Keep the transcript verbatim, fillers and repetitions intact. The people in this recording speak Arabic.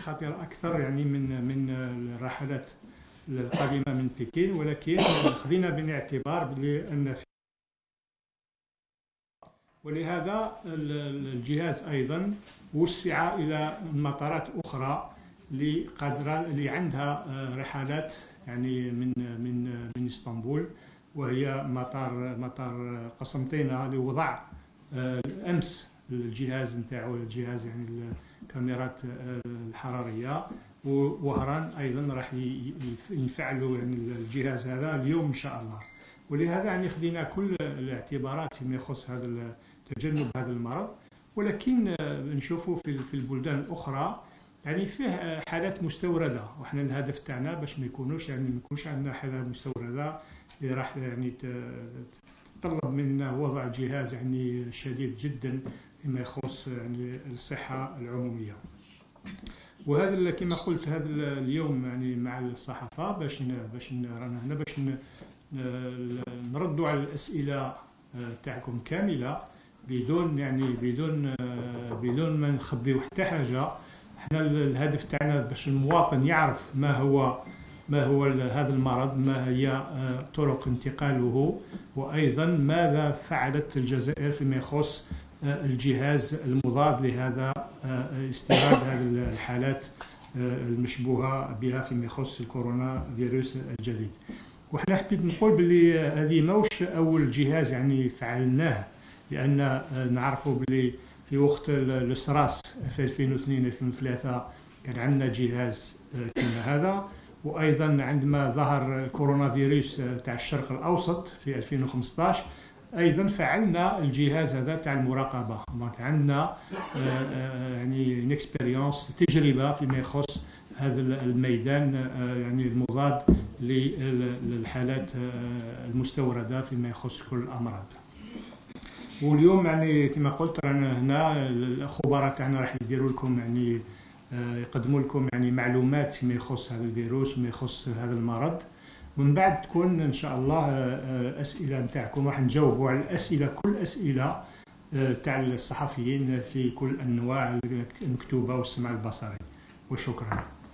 خطيرة أكثر يعني من من الرحلات القادمة من بكين، ولكن خذينا بعين الاعتبار بأن في ولهذا الجهاز أيضا وسع إلى مطارات أخرى اللي قادرة اللي عندها رحلات يعني من من من اسطنبول، وهي مطار مطار قسنطينة اللي وضع أمس الجهاز نتاعو الجهاز يعني الكاميرات الحرارية، ووهران أيضا راح ينفعلوا يعني الجهاز هذا اليوم إن شاء الله. ولهذا يعني خدينا كل الاعتبارات فيما يخص هذا تجنب هذا المرض، ولكن نشوفوا في في البلدان الأخرى يعني فيه حالات مستوردة، وحنا الهدف تاعنا باش ما يكونوش يعني ما يكونش عندنا حالات مستوردة اللي راح يعني تتطلب منا وضع جهاز يعني شديد جدا فيما يخص يعني الصحة العمومية. وهذا كما قلت هذا اليوم يعني مع الصحافة باش باش رانا هنا باش نردوا على الأسئلة تاعكم كاملة بدون يعني بدون بدون ما نخبيو حتى حاجة. احنا الهدف تاعنا باش المواطن يعرف ما هو ما هو هذا المرض، ما هي طرق انتقاله، وأيضا ماذا فعلت الجزائر فيما يخص الجهاز المضاد لهذا استيراد هذه الحالات المشبوهة بها فيما يخص الكورونا فيروس الجديد. وحنا حبيت نقول باللي هذه موش أول جهاز يعني فعلناه، لأن نعرفوا باللي في وقت السراس في ألفين واثنين ألفين وثلاثة كان عندنا جهاز كما هذا، وأيضا عندما ظهر الكورونا فيروس تاع الشرق الأوسط في ألفين وخمسطاش أيضا فعلنا الجهاز هذا تاع المراقبة. دونك عندنا يعني اكسبيريونس تجربة فيما يخص هذا الميدان يعني المضاد للحالات المستوردة فيما يخص كل الأمراض. واليوم يعني كما قلت رانا هنا الخبراء تاعنا راح يديروا لكم يعني يقدموا لكم يعني معلومات فيما يخص هذا الفيروس وما يخص هذا المرض، ومن بعد تكون ان شاء الله الاسئله نتاعكم راح نجاوبوا على الاسئله كل الاسئله تاع الصحفيين في كل انواع المكتوبه والسمع البصري. وشكرا.